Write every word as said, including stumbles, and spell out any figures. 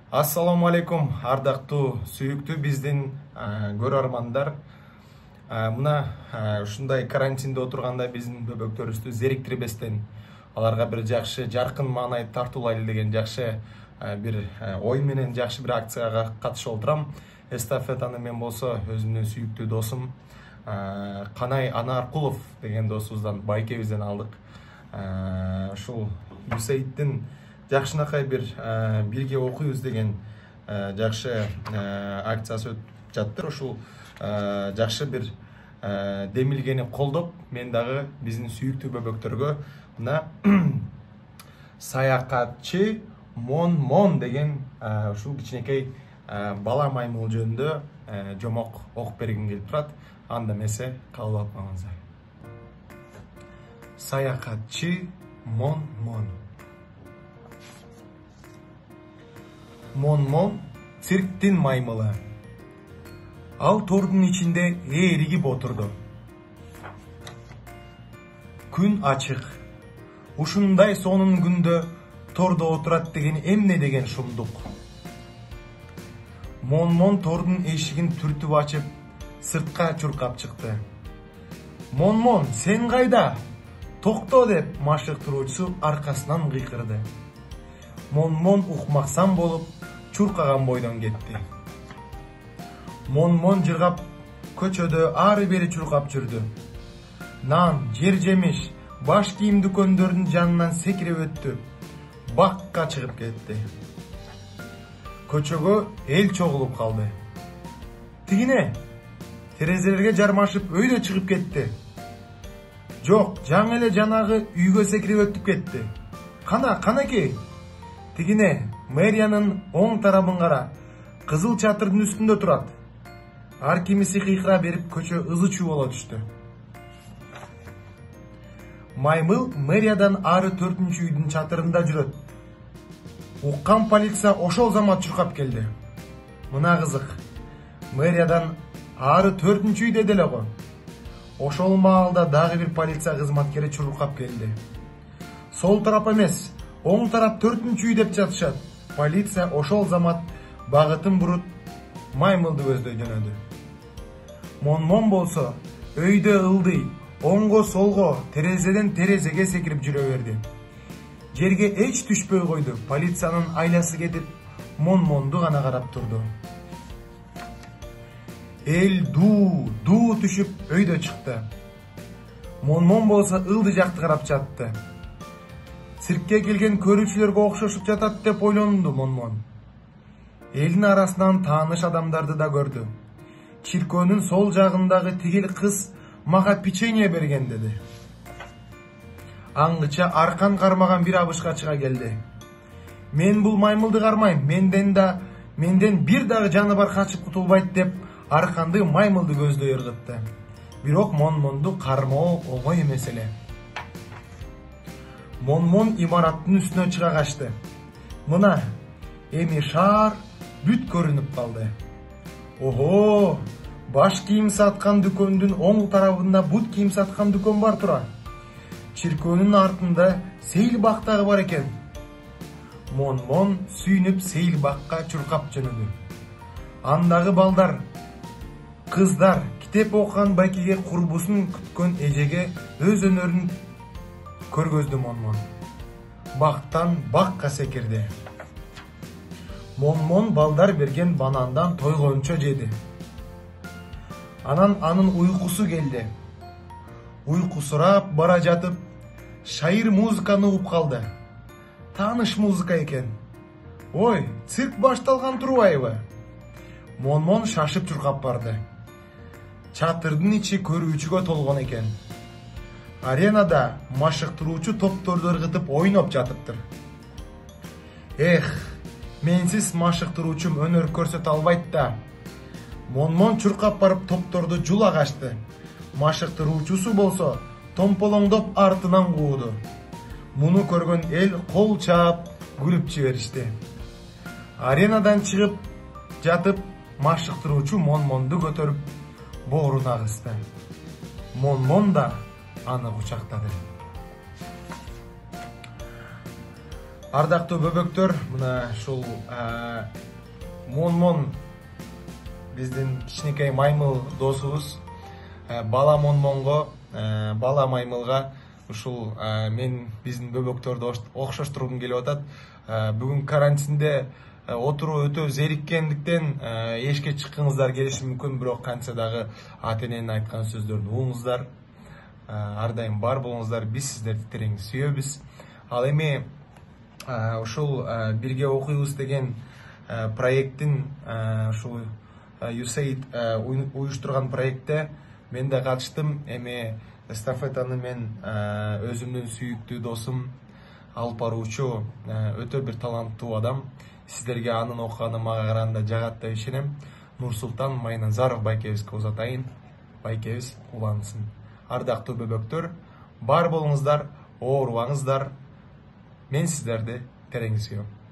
Assalamu алейкум, ардактуу, сүйүктүү биздин көрөрмандар. Мына ушундай карантинде отурганда биздин бөбөктөрүбүздү зериктирбестен, аларга бир жакшы жаркын маанай тартуулайлы деген жакшы бир ой менен жакшы бир акцияга катышып отурам. Эстафетаны мен болсо өзүмдүн сүйүктүү досум Канай Анаркулов деген досубуздан, байкебизден алдык. Ушул Юсейиттин жакшынакай бир бирге окуйбуз деген жакшы акциясы өтүп жатты. Ушул жакшы бир демилгени колдоп, мен дагы биздин сүйүктүү бөбөктөргө мына саякатчы Мон Мон деген ушул кичинекей бала маймыл жөнүндө жомок окуп бергим келип турат. Анда эмесе кабыл алып коюңуздар. Саякатчы Мон Мон. Мон Мон цирктин маймылы. Ал тордун ичинде ээригип отурду. Күн ачык. Ушундай сонун күндө тордо отурат деген эмне деген шумдук. Мон Мон тордун эшигин түртүп ачып, сыртка чуркап чыкты. Мон Мон, сен кайда? Токто деп машыктыруучусу аркасынан кыйкырды. Мон Мон укмаксан болуп, чуркаган бойдон кетти. Мон Мон жыргап, көчөдө ары бери чуркап жүрдү. Нан, жер жемиш, баш кийим дүкөндөрдүн жанынан секирип өттү. Бакка чыгып кетти. Көчөгө эл чогулуп калды. Тигине, терезелерге жармашып өйдө чыгып кетти. Жок, жаңы эле жанагы үйгө секирип өтүп кетти. Кана, канаки? Тигине, мэриянын оң тарабын кара, кызыл чатырдын үстүндө турат. Ар кимиси кыйкыра берип көчө ызы чуу боло түштү. Маймыл мэриядан ары төртүнчү үйдүн чатырында жүрөт. Уккан полиция ошол замат чуркап келди. Мына кызык, мэриядан ары төртүнчү үйдө деле го. Ошол маалда дагы бир полиция кызматкери чуркап келди. Сол тарап эмес, оң тарап төртүнчү үй деп жатышат. Полиция ошол замат багытын буруп, маймылды көздөй жөнөдү. Мон Мон болсо өйдө ылдый, оңго солго, терезеден терезеге секирип жүрө берди. Жерге эч түшпөй койду. Полициянын айласы кетип, Мон Монду гана карап турду. Эл дуу, дуу түшүп өйдө чыкты. Мон Мон болсо ылды жакты карап жатты. Циркке келген көрүүчүлөргө окшошуп жатат деп ойлонду Мон Мон. Элдин арасынан тааныш адамдарды да көрдү. Чиркөөнүн сол жагындагы тигил кыз мага печенье берген деди. Аңгыча аркан кармаган бир абышка чыга келди. Мен бул маймылды кармайм, менден да менден бир дагы жаныбар качып кутулбайт деп арканды маймылды көздөй ыргытты. Бирок Мон Монду кармоо оңой эмес эле. Мон Мон имараттын үстүнө чыга качты. Мына эми шаар бүт көрүнүп калды. Ого, баш кийим саткан дүкөндүн оң тарабында бут кийим саткан дүкөн бар тура. Чиркөөнүн артында сейил бак дагы бар экен. Мон Мон сүйүнүп сейил бакка чуркап жөнөдү. Андагы балдар, кыздар, китеп окуган байкеге курбусун күткөн эжеге өз өнөрүн көргөздү Мон Мон. Бактан бакка секирди. Мон Мон балдар берген банандан тойгончо жеди. Анан анын уйкусу келди. Уйкусурап бара жатып, шайыр музыканы угуп калды. Тааныш музыка экен. Ой, цирк башталган турбайбы? Мон Мон шашып чуркап барды. Чатырдын ичи көрүүчүгө толгон экен. Аренада машыктыруучу топторду ыргытып ойноп жатыптыр. Эх, менсиз машыктыруучум өнөр көрсөтө албайт да. Мон Мон чуркап барып топторду жула качты. Машыктыруучусу болсо томполоңдоп артынан кууду. Муну көргөн эл кол чаап, күлүп жиберишти. Аренадан чыгып жатып, машыктыруучу Мон Монду көтөрүп бооруна кысты. Мон Мон да аны кучактады. Ардактуу бөбөктөр, мына ушул Монмон биздин кичинекей маймыл досубуз бала Монмонго, бала маймылга ушул мен биздин бөбөктөрдү окшоштургум келип атат. Бүгүн карантинде отуруу өтө зериккендиктен эшикке чыккыңыздар келиши мүмкүн, бирок кантса дагы ата эненин айткан сөздөрүн угуңуздар. Ар дайым бар болуңуздар, биз сиздерди терең сүйөбүз. Ал эми ушул бирге окуйбуз деген проекттин, ушул ю эйд уюштурган проектте мен да катыштым. Эми эстафетаны мен өзүмдүн сүйүктүү досум, алып баруучу өтө бир таланттуу адам. Сиздерге анын окуганы мага караганда жагат деп ишенем. Нурсултан Майназаров байкебизге узатайын. Байкебиз улансын. Ардактуу бөбөктөр, бар болуңуздар, оорубаңыздар. Мен сиздерди терең сүйөм.